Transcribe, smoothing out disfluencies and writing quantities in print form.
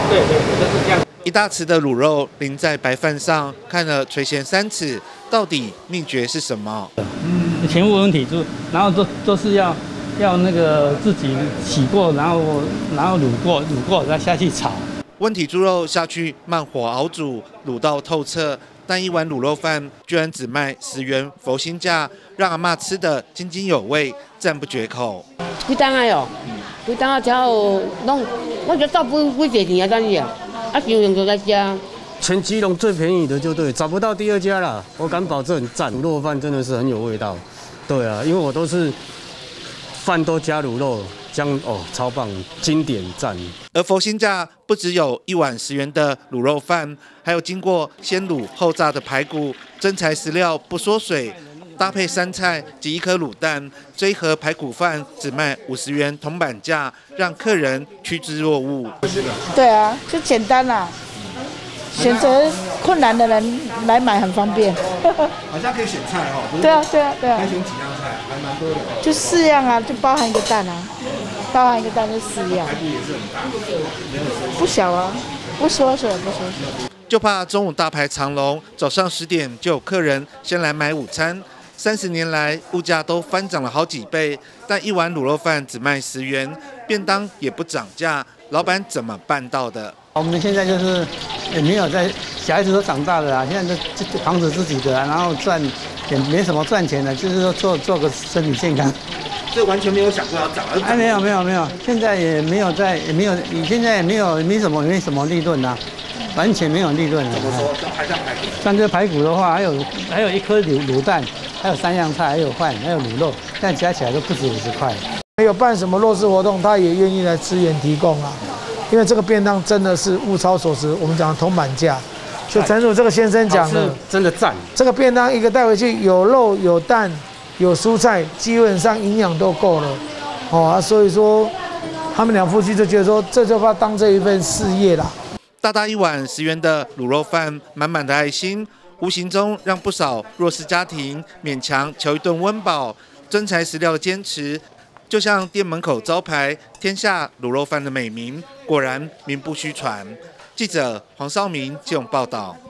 对，就是这样。 一大匙的卤肉淋在白饭上，看了垂涎三尺，到底秘诀是什么？ 全部温体猪，然后都是要那个自己洗过，然后卤过再下去炒。 温体猪肉下去慢火熬煮，卤到透彻。但一碗卤肉饭居然只卖10元佛心价，让阿嬷吃得津津有味，赞不绝口。 几档啊哟？几档啊？才有弄，我就到几钱啊？等于啊，啊，就用来吃。 全基隆最便宜的就对，找不到第二家了。我敢保证，赞卤肉饭真的是很有味道。对啊，因为我都是饭都加卤肉。超棒，经典赞。 而佛心价不只有一碗10元的卤肉饭，还有经过先卤后炸的排骨，真材实料不缩水，搭配3菜及1颗卤蛋，这一盒排骨饭只卖50元铜板价，让客人趋之若鹜。 对啊，就简单啦。选择困难的人来买很方便。 好像可以选菜哦。 对啊。可以选几样菜，还蛮多的。 就4样啊，就包含一个蛋啊，包含一个蛋就4样。 排骨也是很大， 不小啊，不缩水。 就怕中午大排长龙，早上10点就有客人先来买午餐。30年来，物价都翻涨了好几倍，但一碗卤肉饭只卖10元，便当也不涨价，老板怎么办到的？ 我们现在就是也没有在，小孩子都长大了啊，现在都房子自己的啊，然后也没什么赚钱的，就是说做个身体健康。 这完全没有想过要涨， 没有，现在也没有你现在也没什么利润啊，完全没有利润啊。 怎么说？还像排骨？ 像这排骨的话，还有1颗卤蛋，还有3样菜，还有饭，还有卤肉，但加起来都不止50块。 没有办什么弱势活动，他也愿意来支援提供啊。因为这个便当真的是物超所值，我们讲铜板价，就诚如这个先生讲的， 真的赞。 这个便当一个带回去，有肉有蛋有蔬菜，基本上营养都够了，所以说他们2夫妻就觉得说，这就把它当这一份事业啦。 大一碗10元的卤肉饭，满满的爱心，无形中让不少弱势家庭勉强求一顿温饱。真材实料的坚持，就像店门口招牌“天下卤肉饭”的美名，果然名不虚传。记者黄绍明基隆报道。